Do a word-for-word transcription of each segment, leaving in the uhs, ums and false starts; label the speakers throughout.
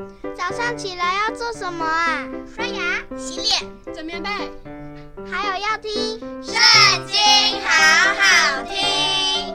Speaker 1: 早上起来要做什么啊？
Speaker 2: 刷牙、洗脸、
Speaker 3: 整棉被，
Speaker 1: 还有要听
Speaker 2: 圣经，好好听。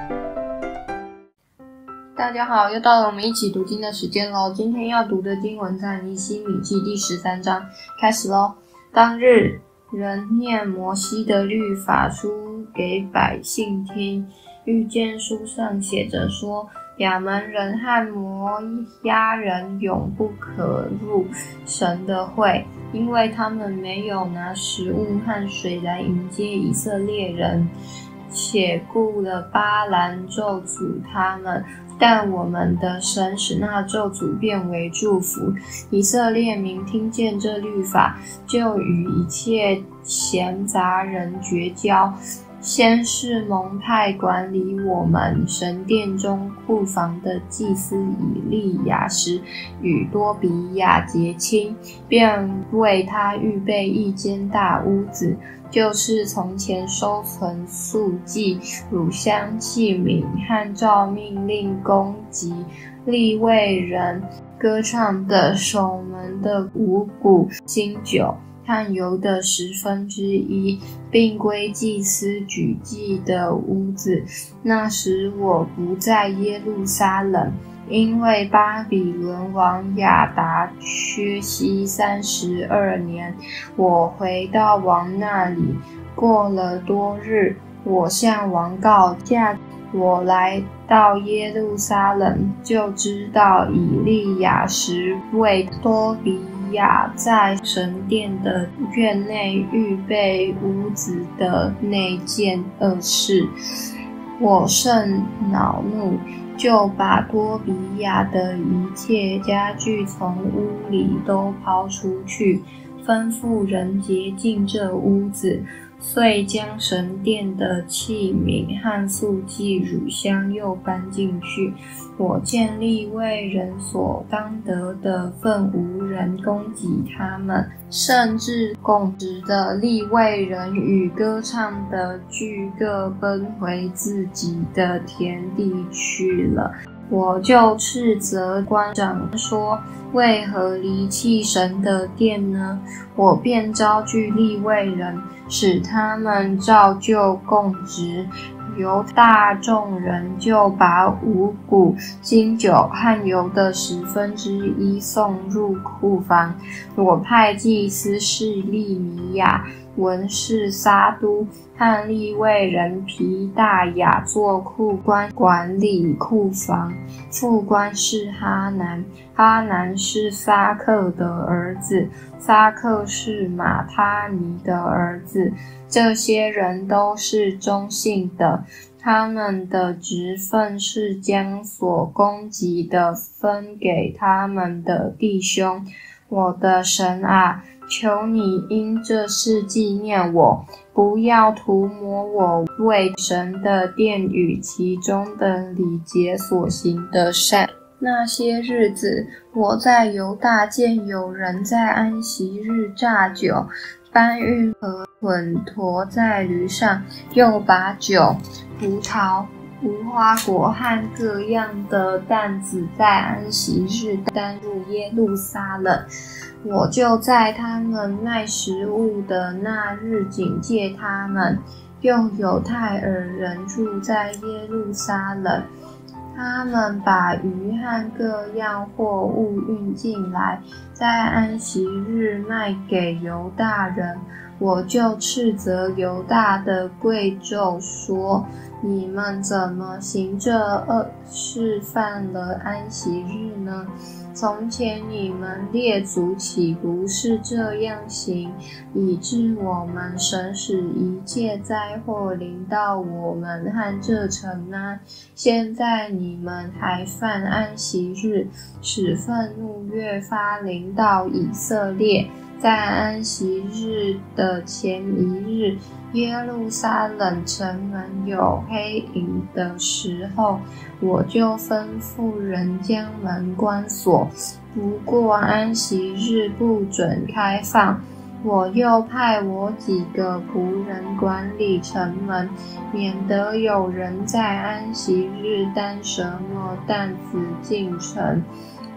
Speaker 4: 大家好，又到了我们一起读经的时间咯。今天要读的经文在尼希米记第十三章，开始咯。当日，人念摩西的律法书给百姓听，遇见书上写着说，亚门人和摩押人永不可入神的会，因为他们没有拿食物和水来迎接以色列人，且雇了巴兰咒诅他们。但我们的神使那咒诅变为祝福。以色列民听见这律法，就与一切闲杂人绝交。先是蒙派管理我们神殿中库房的祭司以利亚时与多比亚结亲，便为他预备一间大屋子，就是从前收存素祭、乳香器皿和照命令供给利未人歌唱的守门的五谷、新酒和油的十分之一，并归祭司举祭的屋子。那时我不在耶路撒冷，因为巴比伦王亚达薛西三十二年，我回到王那里。过了多日，我向王告假，我来到耶路撒冷，就知道以利亚时为多比亚在神殿的院内预备屋子的那件恶事。我甚恼怒，就把多比亚的一切家具从屋里都抛出去，吩咐人洁净这屋子，遂将神殿的器皿和素祭乳香又搬进去。我见利未人所当得的分无人供给他们，甚至供职的利未人与歌唱的俱各奔回自己的田地去了。我就斥责官长说，为何离弃神的殿呢？我便招聚利未人，使他们照旧供职。犹大众人就把五谷、新酒和油的十分之一送入库房。我派祭司示利米亚、文士撒都和利未人皮大雅做库官，管理库房。副官是哈南，哈南是撒克的儿子，撒克是马他尼的儿子。这些人都是忠信的，他们的职分是将所供给的分给他们的弟兄。我的神啊，求你因这事纪念我，不要涂抹我为神的殿与其中的礼节所行的善。那些日子，我在犹大见有人在安息日榨酒，搬运和捆驮在驴上，又把酒、葡萄、无花果和各样的担子在安息日担入耶路撒冷。我就在他们卖食物的那日警戒他们。又有泰尔人住在耶路撒冷，他们把鱼和各样货物运进来，在安息日卖给犹大人。我就斥责犹大的贵胄说，你们怎么行这恶事，犯了安息日呢？从前你们列祖岂不是这样行，以致我们神使一切灾祸临到我们和这城呢？现在你们还犯安息日，使愤怒越发临到以色列。在安息日的前一日，耶路撒冷城门有黑影的时候，我就吩咐人将门关锁，不过安息日不准开放。我又派我几个仆人管理城门，免得有人在安息日担什么担子进城。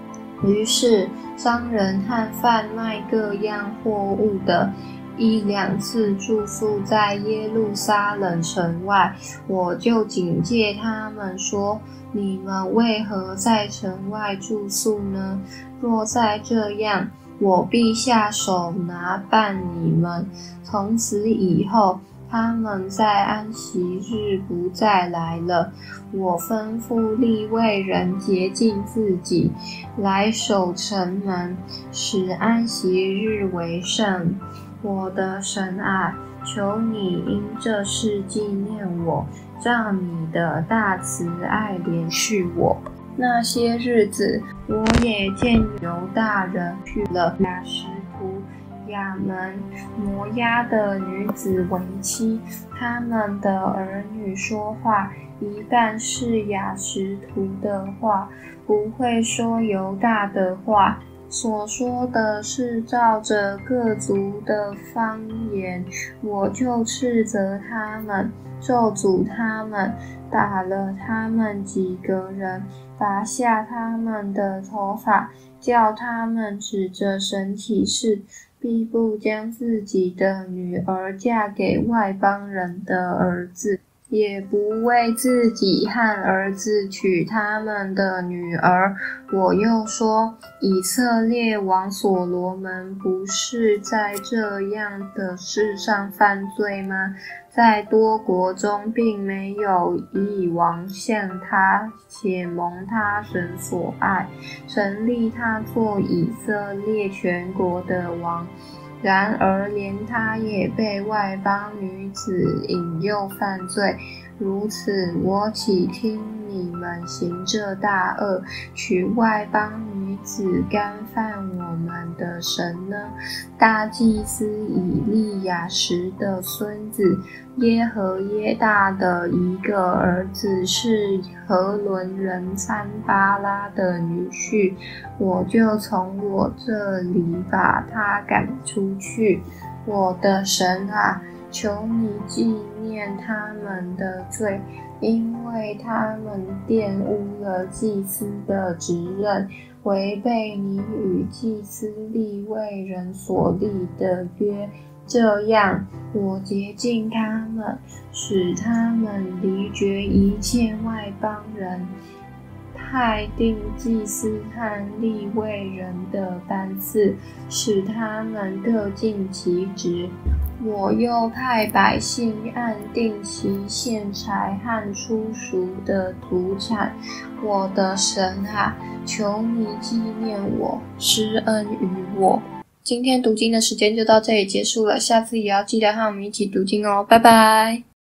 Speaker 4: 于是商人和贩卖各样货物的一两次住宿在耶路撒冷城外，我就警戒他们说，你们为何在城外住宿呢？若再这样，我必下手拿办你们。从此以后，他们在安息日不再来了。我吩咐利未人洁净自己，来守城门，使安息日为圣。我的神啊，求你因这事纪念我，照你的大慈爱怜恤我。那些日子，我也见犹大人娶了亚实突、亚门、摩押的女子为妻，他们的儿女说话一半是亚实突的话，不会说犹大的话，所说的是照着各族的方言，我就斥责他们，咒诅他们，打了他们几个人，拔下他们的头发，叫他们指着神起誓，必不将自己的女儿嫁给外邦人的儿子，也不为自己和儿子娶他们的女儿。我又说，以色列王所罗门不是在这样的事上犯罪吗？在多国中并没有一王像他，且蒙他神所爱，神立他做以色列全国的王。然而连他也被外邦女子引诱犯罪，如此我岂听你们行这大恶，娶外邦女子干犯我们的神呢？大祭司以利亚实的孙子耶和耶大的一个儿子是何伦人参巴拉的女婿，我就从我这里把他赶出去。我的神啊，求你纪念他们的罪，因为他们玷污了祭司的职任，违背你与祭司利未人所立的约。这样，我洁净他们，使他们离绝一切外邦人，派定祭司和利未人的班次，使他们各尽其职。我又派百姓按定期献柴和初熟的土产。我的神啊，求你纪念我，施恩于我。今天读经的时间就到这里结束了，下次也要记得和我们一起读经哦，拜拜。